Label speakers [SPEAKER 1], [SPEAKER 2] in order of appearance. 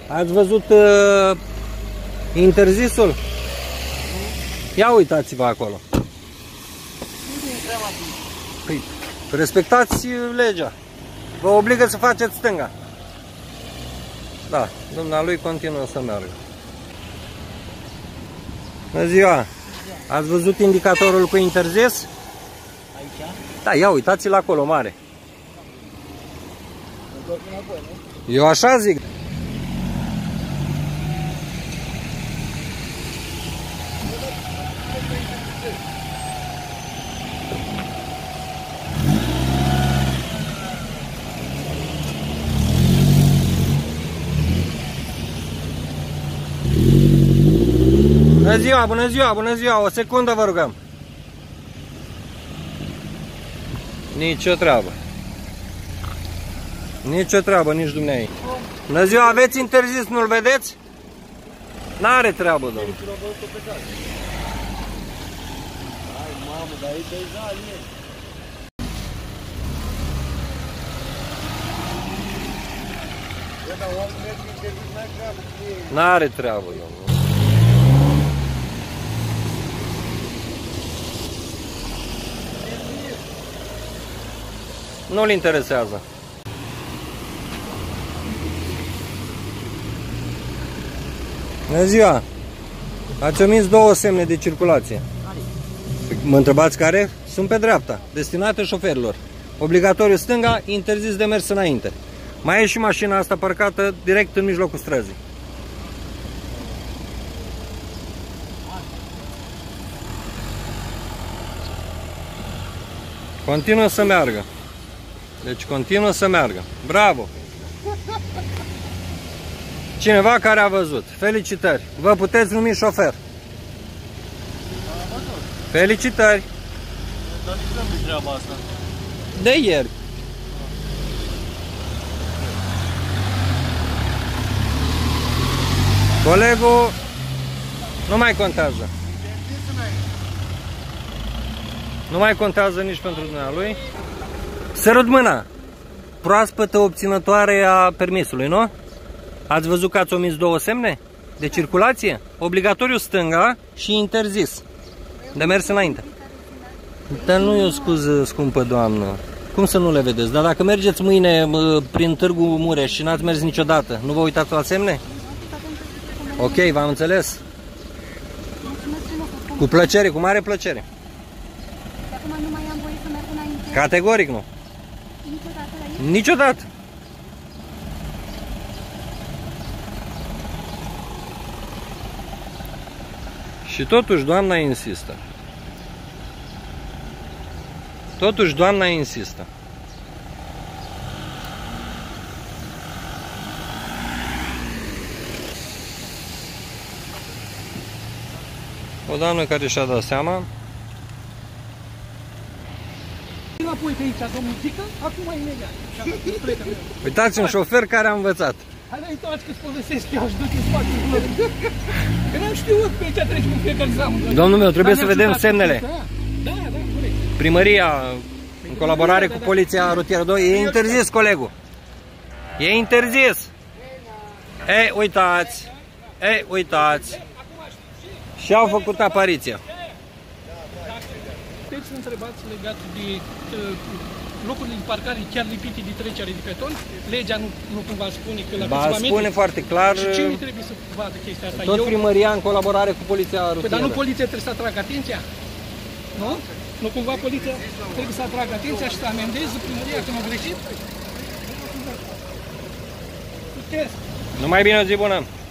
[SPEAKER 1] Ați văzut interzisul? Ia uitați-vă acolo. Păi, respectați legea. Vă obligă să faceți stânga. Da, dumnealui continuă să meargă. Bună ziua! Ați văzut indicatorul cu interzis?
[SPEAKER 2] Aici?
[SPEAKER 1] Da, ia uitați-l acolo, mare. Eu așa zic. Bună ziua, bună ziua, bună ziua, o secundă vă rugăm. Nici o treabă. Nici o treabă, nici dumneai. Bună ziua, aveți interzis, nu-l vedeți? N-are treabă, domnule.
[SPEAKER 2] Hai, mamă, dar e deja e. Dar omul merge interzis mai treabă.
[SPEAKER 1] N-are treabă, domnule. Nu-l interesează. Bună ziua! Ați omis două semne de circulație. Mă întrebați care? Sunt pe dreapta, destinate șoferilor. Obligatoriu stânga, interzis de mers înainte. Mai e și mașina asta parcată direct în mijlocul străzii. Continuă să meargă. Deci continuă să meargă. Bravo! Cineva care a văzut. Felicitări! Vă puteți numi șofer. Felicitări!
[SPEAKER 2] Dar nici nu-mi treaba asta.
[SPEAKER 1] De ieri. Colegul nu mai contează. Nu mai contează nici pentru dumnealui. Sărut mâna! Proaspătă obținătoare a permisului, nu? Ați văzut că ați omis două semne de circulație? Obligatoriu stânga și interzis de mers înainte. Dar nu e o scuză, scumpă doamnă. Cum să nu le vedeți? Dar dacă mergeți mâine prin Târgu Mureș și n-ați mers niciodată, nu vă uitați la semne? Ok, v-am înțeles. Cu plăcere, cu mare plăcere. Categoric nu. Niciodată. Și totuși doamna insistă. Totuși doamna insistă. O doamnă care și-a dat seama.
[SPEAKER 3] Înapoi pe aici, domnul Zică, acum imediat.
[SPEAKER 1] Uitați, un șofer care a învățat.
[SPEAKER 3] Hai la uitați că-ți povestesc eu, și du-te în spate. Că n-am știut pe aici treci cu fiecare zamă.
[SPEAKER 1] Domnul meu, trebuie să vedem semnele.
[SPEAKER 3] Da, corect.
[SPEAKER 1] Primăria, în colaborare cu Poliția Rutieră 2, e interzis, colegul. E interzis. Ei, uitați. Ei, uitați. Și au făcut apariția.
[SPEAKER 3] Puteți să întrebați legat de locurile de parcare chiar lipite de trecere de petoni? Legea nu cumva spune că la câțiva metri?
[SPEAKER 1] Spune foarte clar.
[SPEAKER 3] Și cine trebuie să vadă chestia asta?
[SPEAKER 1] Tot primăria în colaborare cu Poliția Rutieră.
[SPEAKER 3] Dar nu poliția trebuie să atragă atenția? Nu? Nu cumva poliția trebuie să atragă atenția și să amendeze primăria când a greșit? Puteți.
[SPEAKER 1] Numai bine, o zi bună!